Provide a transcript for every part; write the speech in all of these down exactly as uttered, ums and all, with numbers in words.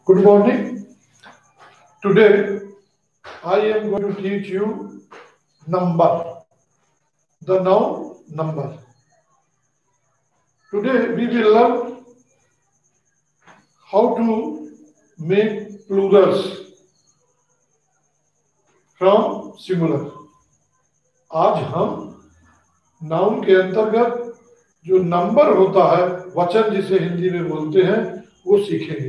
Good morning. Today I am going to teach you number, the noun number. Today we will learn how to make plurals from singular. आज हम noun के अंतर्गत जो number होता है, वचन जिसे हिंदी में बोलते हैं, वो सीखेंगे.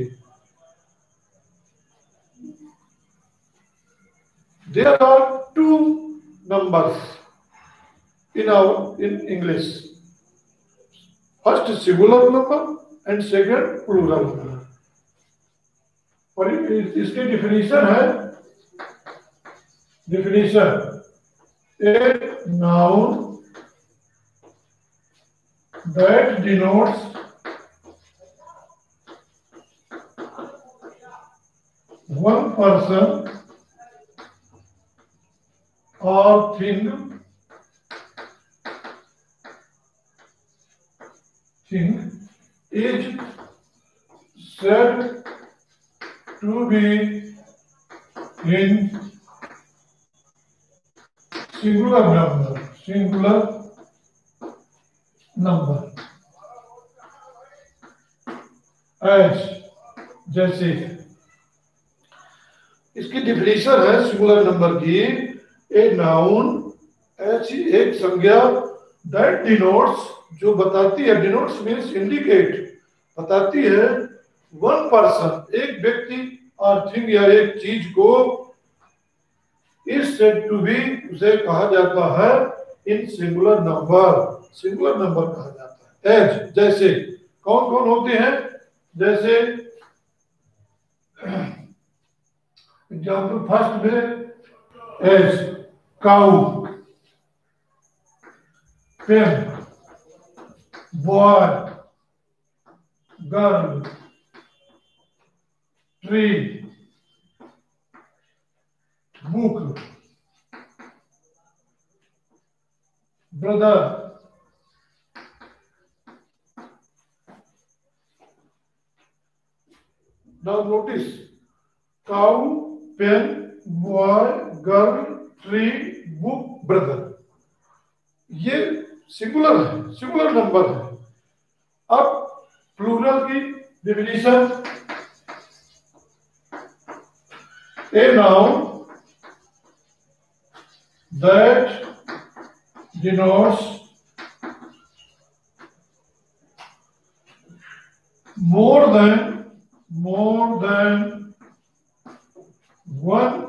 There are two numbers in our in English. First singular number and second plural number. और इसकी definition है, definition a noun that denotes one person or thing thing is said to be in singular number singular number as जैसे इसकी definition है singular number की, a noun ऐसी एक संज्ञा दैट डिनोट्स जो बताती है, डिनोट्स मीन्स इंडिकेट, बताती है वन पर्सन एक व्यक्ति और थिंग या एक चीज को इज सेड टू बी उसे कहा जाता है in singular number, singular number कहा जाता है. एज जैसे कौन कौन होते हैं, जैसे एग्जाम्पल फर्स्ट में as cow, pen, boy, girl, tree, book, brother, now notice cow, pen, boy, girl, tree, book, brother, ये सिंगुलर है, सिंगुलर नंबर है. अब प्लूरल की definition, a noun that denotes more than more than one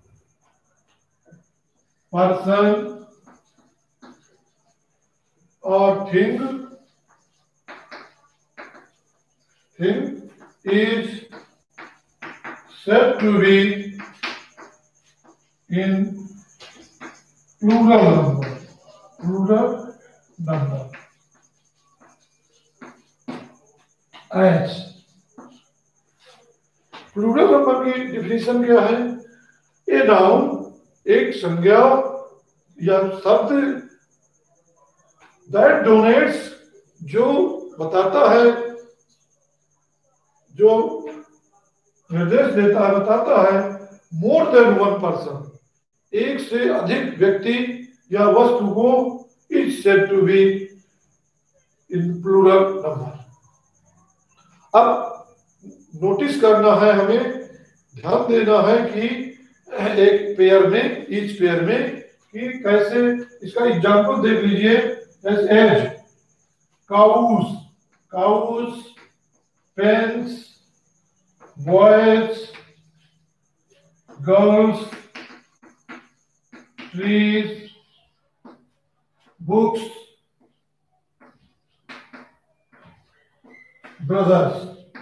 person or thing thing is said to be in plural number plural number as. Plural number की definition क्या है, a noun एक संज्ञा या शब्द दैट डोनेट्स जो बताता है, जो निर्देश देता है, बताता है मोर देन वन पर्सन एक से अधिक व्यक्ति या वस्तु को is said to be in plural number. अब नोटिस करना है, हमें ध्यान देना है कि एक पेयर में, ईच पेयर में कि कैसे, इसका एग्जांपल देख लीजिए. As cows, cows, pens, boys, girls, trees, books, brothers.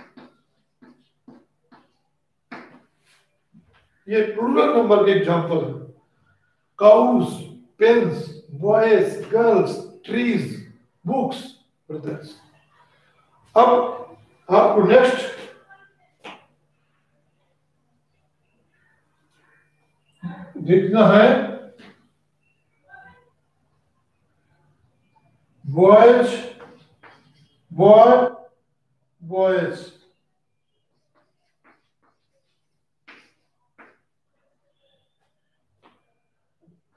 ये प्लूरल नंबर के एग्जांपल है. Cows, pens, boys, girls, trees, books, brothers. अब आपको नेक्स्ट देखना है boys, boy, boys,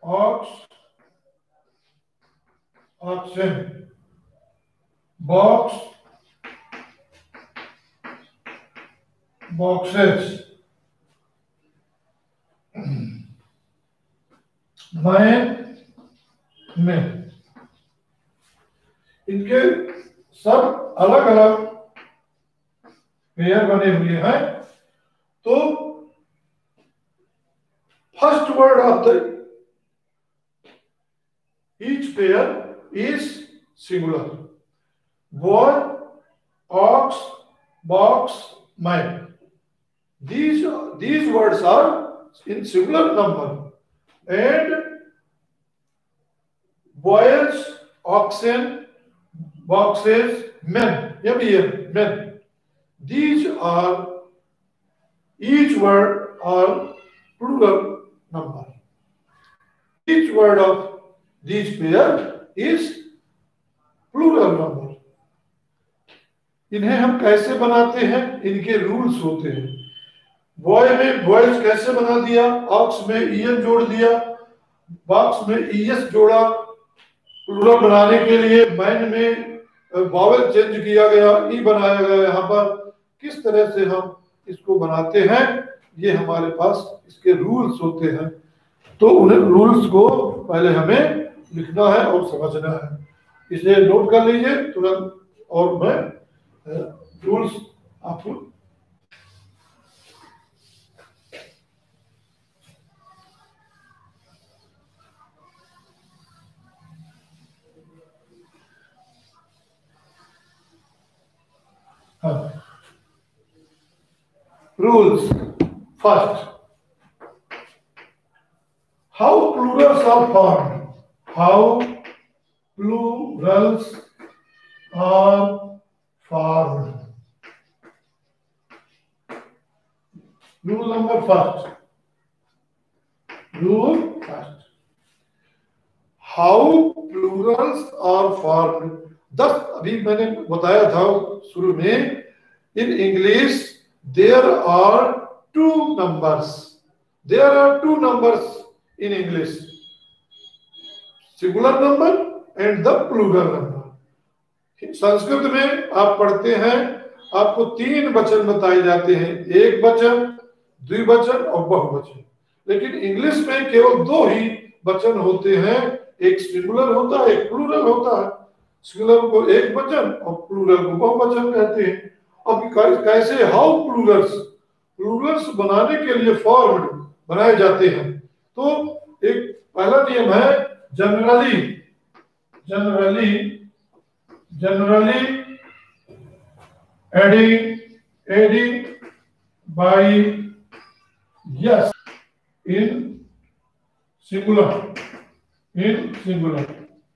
ox, oxen, box, boxes, man, men, इनके सब अलग अलग पेयर बने हुए हैं। तो first word of the each pair is singular. Boy, ox, box, man, these these words are in singular number, and boys, oxen, boxes, men, M E N, men, these are each word are plural number. Each word of these pair is plural number. इन्हें हम कैसे बनाते हैं, इनके rules होते हैं। Boy में boys कैसे बना दिया, ऑक्स में ईएन जोड़ दिया, बॉक्स में ईएस जोड़ा प्लूरल बनाने के लिए, मैन में वावल चेंज किया गया, ई बनाया गया। यहाँ पर किस तरह से हम इसको बनाते हैं, ये हमारे पास इसके रूल्स होते हैं। तो उन रूल्स को पहले हमें लिखना है और समझना है। इसे नोट कर लीजिए तुरंत, और मैं रूल्स आपको हाँ। Rules first, how plurals are formed, how plurals are formed. Rule number first, rule first, how plurals are formed. दस अभी मैंने बताया था शुरू में, in English there are two numbers, there are two numbers in English, singular number and the plural number. Sanskrit में आप पढ़ते हैं, आपको तीन वचन बताए जाते हैं, एक वचन, द्विवचन और बहुवचन। लेकिन इंग्लिश में केवल दो ही वचन होते हैं, एक सिंगुलर होता है, एक प्लूरल होता है। सिंगुलर को एक वचन और प्लूरल को बहुवचन कहते हैं। अब कैसे, हाउ प्लूरल्स, प्लूरल्स बनाने के लिए फॉर्म्ड बनाए जाते हैं। तो एक पहला नियम है, generally, generally, generally adding, adding by s in singular, in singular.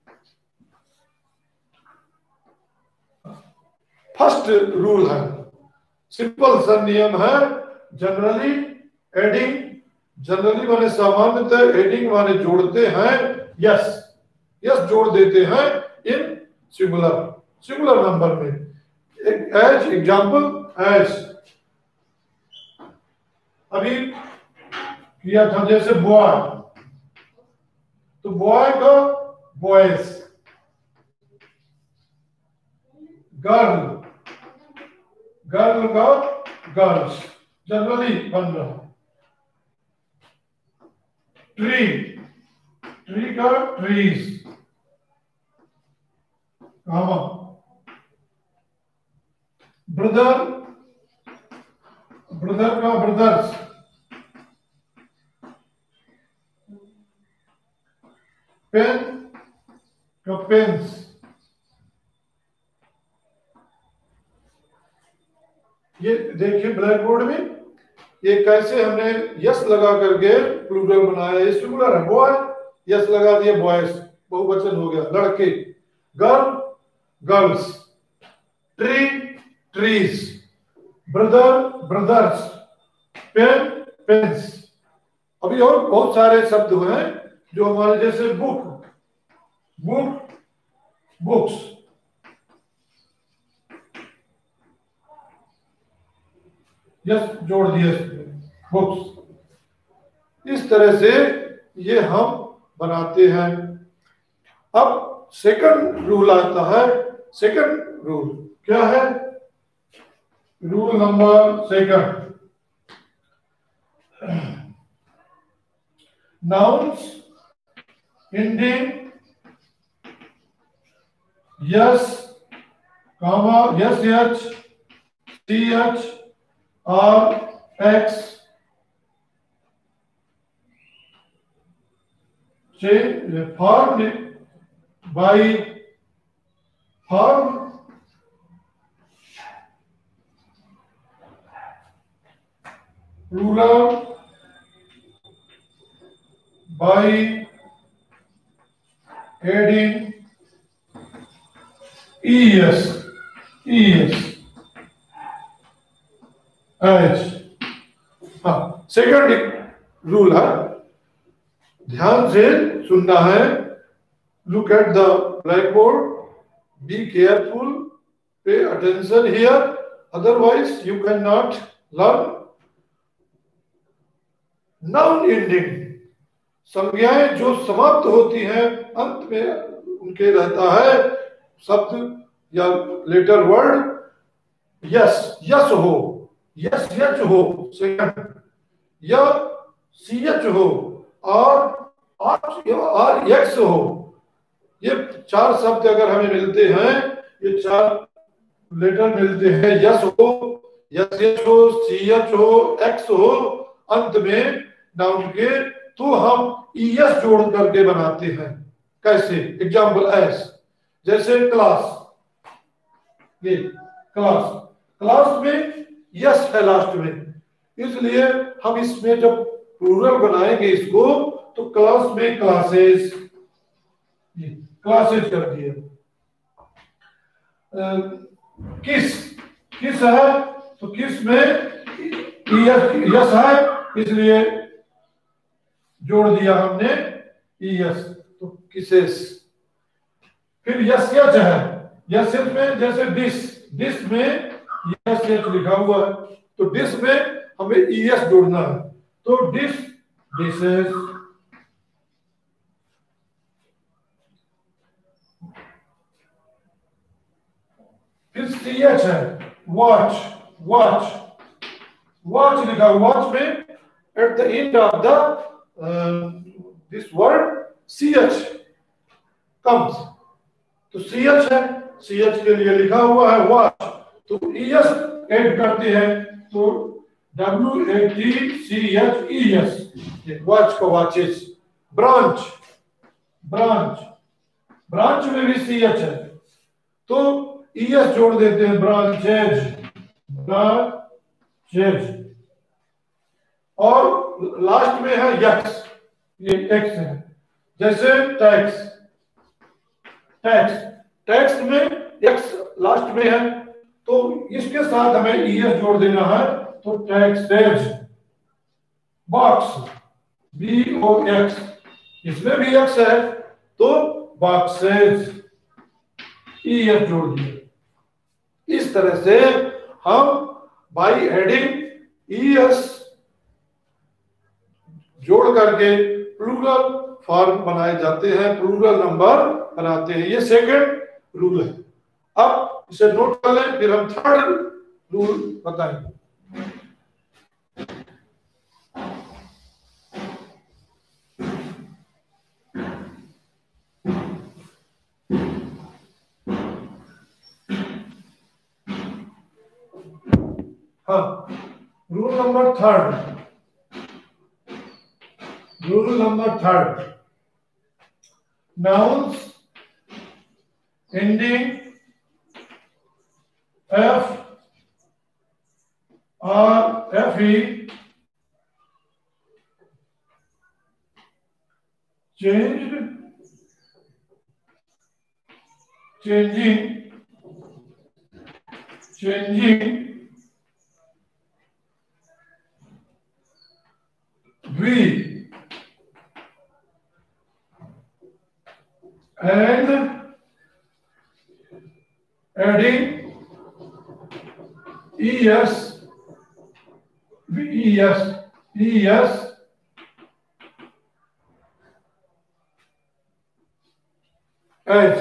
First rule है, सिंपल सा नियम है, जनरली एडिंग, जनरली माने सामान्यतः, एडिंग माने जोड़ते हैं, यस, यस जोड़ देते हैं इन सिंगुलर, सिंगुलर नंबर में। एज एग्जांपल, एज अभी किया था, जैसे बॉय, तो बॉय का बॉयज, गर्ल, गर्ल का गर्ल्स, जनरली बन रहा। ट्री, ट्री का ट्रीज, ब्रदर, ब्रदर का ब्रदर्स, पेन का पेन्स। ये देखिए ब्लैक बोर्ड में, ये कैसे हमने यस लगा करके प्लूरल बनाया। ये सिंगुलर है, बॉय, यस लगा दिया, बॉयज, बहुवचन हो गया, लड़के, girl, girls, tree, trees, brother, brothers, pen, pens. अभी और बहुत सारे शब्द हैं जो हमारे, जैसे बुक, बुक, बुक्स, यस जोड़ दिए, बुक्स। इस तरह से ये हम बनाते हैं। अब सेकंड रूल आता है। सेकंड रूल क्या है? Rule number second, nouns ending yes, comma, sh, th or x formed by form plural by adding es, es, h। हाँ, सेकंड रूल है, ध्यान से सुनना है। Look at the black board, be careful, pay attention here, otherwise you can not learn. Noun ending, संज्ञाएं जो समाप्त होती हैं, अंत में उनके रहता है शब्द या लेटर वर्ड। यस, यस हो, यस यच हो सेकंड, या सी एच हो, और और एक्स हो। ये चार शब्द अगर हमें मिलते हैं, ये चार लेटर मिलते हैं, यस हो, यस एच हो, सी एच हो, एक्स हो अंत में नाउन के, तो हम ईएस जोड़ करके बनाते हैं। कैसे? एग्जाम्पल एस, जैसे क्लास, ये क्लास, क्लास में यस है लास्ट में, इसलिए हम इसमें जब प्लूरल बनाएंगे इसको, तो क्लास में क्लासेस, क्लासेस कर दिए। किस, किस है तो किस में यस, यस है, इसलिए जोड़ दिया हमने ईएस, तो किसेस। फिर यस यच है, यस यच में जैसे डिश, डिश में यस यच लिखा हुआ है, तो डिश में हमें ईएस जोड़ना है, तो डिश, डिशेस। फिर सीएच है, वॉच, वॉच, वॉच लिखा, वॉच में at the end of the this word ch comes, तो ch है, ch के लिए लिखा हुआ है वॉच, तो es ऐड करते हैं, तो w a t c h e s, watch का वॉचेस। ब्रांच, ब्रांच, ब्रांच में भी ch है, तो es जोड़ देते हैं, ब्रांचेज, ब्रांचेज। और लास्ट में है यक्स, ये एक्स है, जैसे टैक्स, टैक्स, टैक्स में एक्स लास्ट में है, तो इसके साथ हमें ईएस जोड़ देना है, तो taxes. Box, b o x, इसमें भी एक्स है, तो बॉक्सेज, ईएस जोड़ दिए। इस तरह से हम बाई एडिंग ईएस जोड़ करके प्लूरल फॉर्म बनाए जाते हैं, प्लूरल नंबर बनाते हैं। ये सेकंड रूल है। अब इसे नोट कर लें, फिर हम थर्ड रूल बताएंगे। हाँ, rule number third, rule number third, nouns ending f or fe changed, changing, changing v and adding es, es, es as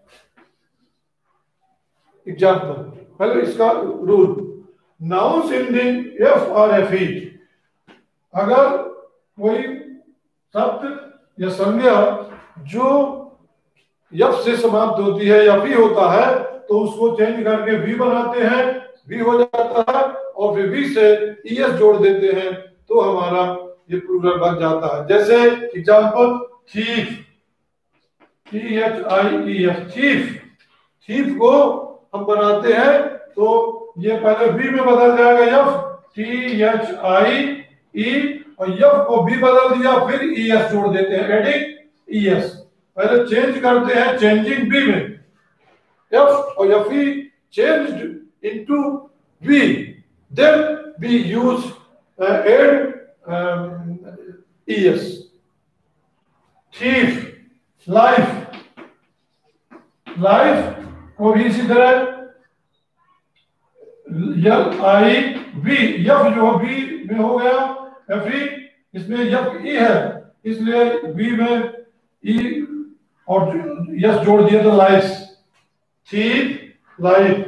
example. पहले इसका रूल, नाउन्स एंडिंग एफ और एफ ई, अगर कोई शब्द या संज्ञा जो यफ से समाप्त होती है या भी होता है तो उसको चेंज करके भी बनाते हैं, भी हो जाता है, और फिर भी से ईएस जोड़ देते हैं तो हमारा ये प्लूरल बन जाता है। जैसे example, thief, T H I E f, thief, thief को हम बनाते हैं तो ये पहले भी में बदल जाएगा f, t H I e, और यफ को भी बदल दिया फिर ई एस जोड़ देते हैं, एडिंग ई एस। पहले चेंज करते हैं चेंजिंग बी में, एफ और f e changed into v, then we use add e s. Thief, life, life को भी इसी तरह यल आई बी, यफ जो बी में हो गया, एफ ई इसमें यफ ई है इसलिए बी में ई और यस जोड़ दिया तो life, thief, life.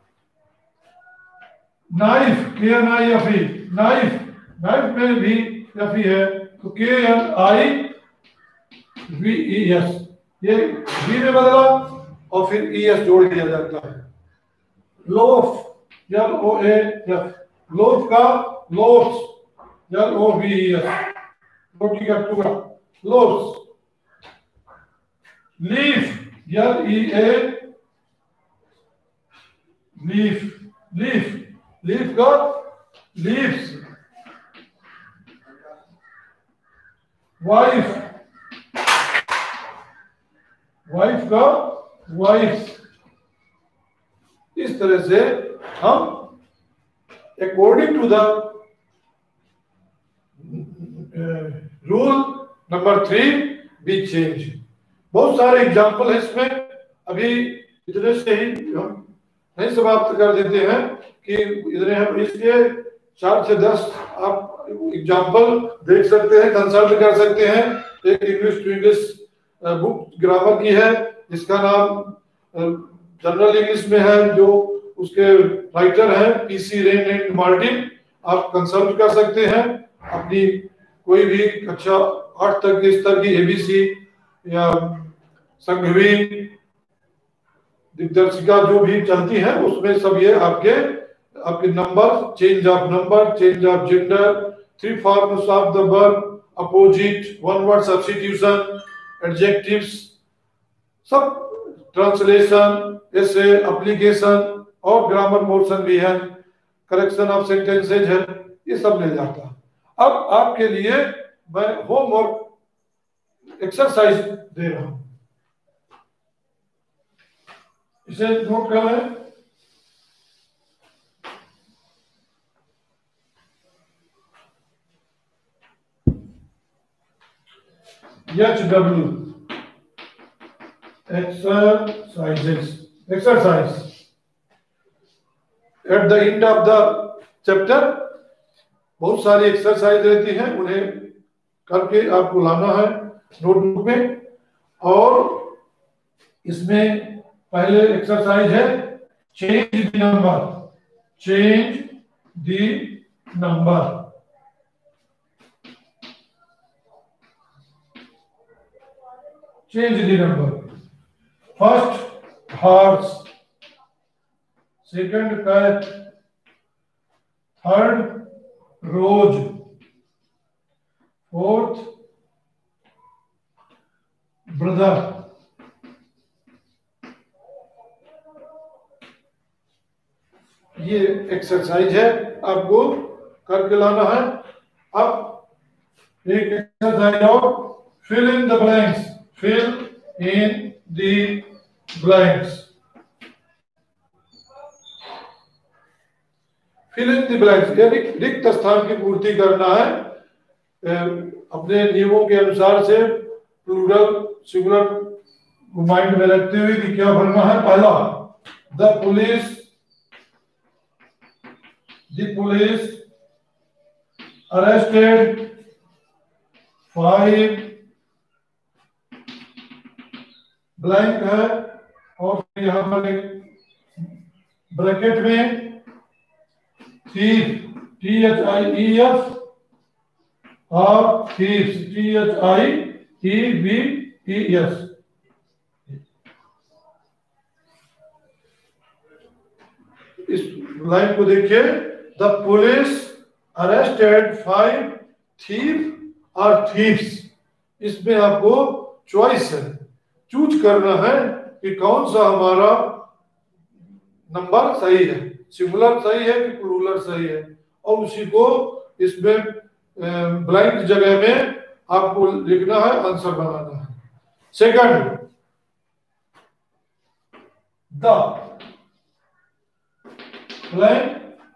Knife, k n i f e, knife, knife में भी एफ ई है तो k n i v E s, ये बी में बदला और फिर ई एस जोड़ दिया जाता है। Loaf, l o a f, loaf का लोफ्स, एल ओ वी ई एस, रोटी का टुकड़ा, loafs. Leaf, l e a, leaf, leaf, leaf का लीव्स। वाइफ, वाइफ का वाइफ। इस तरह से हम according to the rule number three v change. बहुत सारे एग्जाम्पल है इसमें, अभी इतने से ही हम नहीं समाप्त कर देते हैं कि इतने हम, इसलिए चार से दस आप एग्जाम्पल देख सकते हैं, कंसल्ट कर सकते हैं। एक English to English book grammar की है जिसका नाम जनरल इंग्लिश में है, जो उसके राइटर हैं पीसी रेन एंड मार्टिन, आप कंसल्ट कर सकते हैं। अपनी कोई भी कक्षा आठ तक के स्तर की एबीसी या संघवी दिग्दर्शिका जो भी चलती है उसमें सब ये आपके आपके number, change of number, change of gender, three forms of the verb, opposite, one word substitution, adjectives, सब, ट्रांसलेशन, ऐसे एप्लीकेशन और ग्रामर मोशन भी है, करेक्शन ऑफ सेंटेंसेज है, ये सब मिल जाता है। अब आपके लिए मैं होमवर्क एक्सरसाइज दे रहा हूं, इसे नोट कर लें। H W exercises, exercise at the end of the chapter बहुत सारी एक्सरसाइज रहती हैं, उन्हें करके आपको लाना है नोटबुक में। और इसमें पहले एक्सरसाइज है change the number, change the number. Change the number, first horse, second cat, third rose, fourth brother. ये एक्सरसाइज है, आपको करके लाना है। अब एक एक्सरसाइज और, fill in the blanks, fill in the blanks, fill in the blanks यानी रिक्त स्थान की पूर्ति करना है अपने नियमों के अनुसार से, प्लूरल सिंगुलर को माइंड में रखते हुए कि क्या भरना है। पहला, the police, The police arrested five blank है और फिर यहाँ पर एक ब्रैकेट में thief, T H I E F और thieves, T H I E V E S. इस लाइन को देखिए, the police arrested five thief और थीव्स। इसमें आपको चॉइस है, चूज करना है कि कौन सा हमारा नंबर सही है, सिंगुलर सही है कि प्लूरल सही है, और उसी को इसमें ब्लैंक जगह में आपको लिखना है, आंसर बनाना है। सेकंड, द ब्लैंक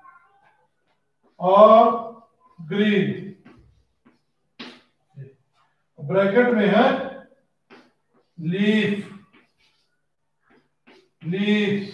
और ग्रीन, ब्रैकेट में है लीफ, लीव्स।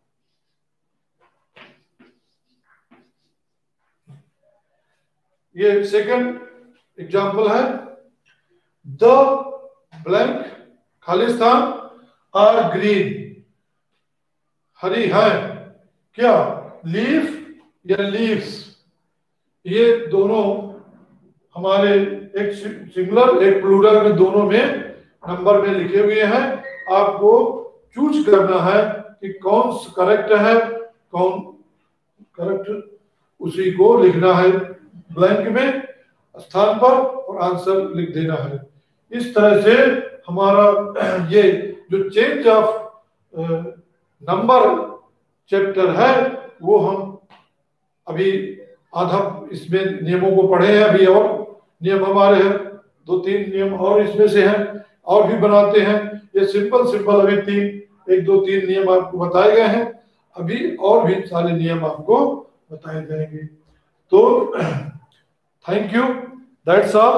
ये सेकंड एग्जाम्पल है, द ब्लैंक खालिस्तान और ग्रीन, हरी है क्या, लीफ या लीव्स। ये दोनों हमारे एक सिंगुलर एक प्लूरल में दोनों में नंबर में लिखे हुए हैं। आपको चूज करना है कि कौन करेक्ट है, कौन करेक्ट, उसी को लिखना है ब्लैंक में स्थान पर और आंसर लिख देना है। इस तरह से हमारा ये जो चेंज ऑफ नंबर चैप्टर है वो हम अभी आधा इसमें नियमों को पढ़े हैं, अभी और नियम हमारे हैं, दो तीन नियम और इसमें से हैं, और भी बनाते हैं। ये सिंपल सिंपल अभी तीन एक दो तीन नियम आपको बताए गए हैं, अभी और भी सारे नियम आपको बताए जाएंगे। तो thank you, that's all.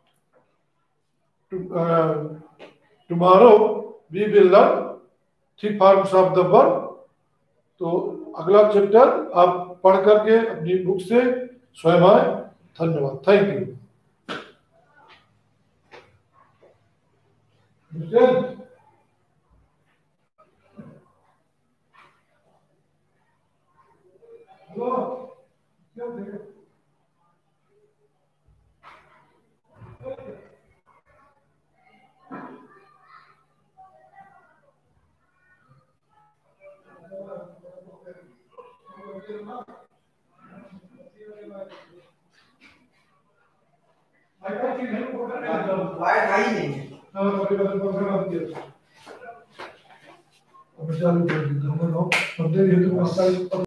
Tomorrow we will learn three forms of the verb. तो अगला चैप्टर आप पढ़ करके अपनी बुक से स्वयं आए। धन्यवाद, थैंक यू। वाइट आई नहीं है। चालू कर देता हूँ, ये तो